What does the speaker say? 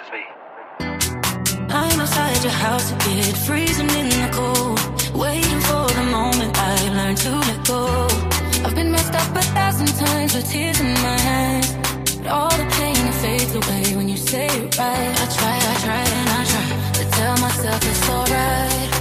I'm outside your house again, freezing in the cold, waiting for the moment I learn to let go. I've been messed up 1,000 times with tears in my eyes, but all the pain it fades away when you say it right. I try and I try to tell myself it's alright,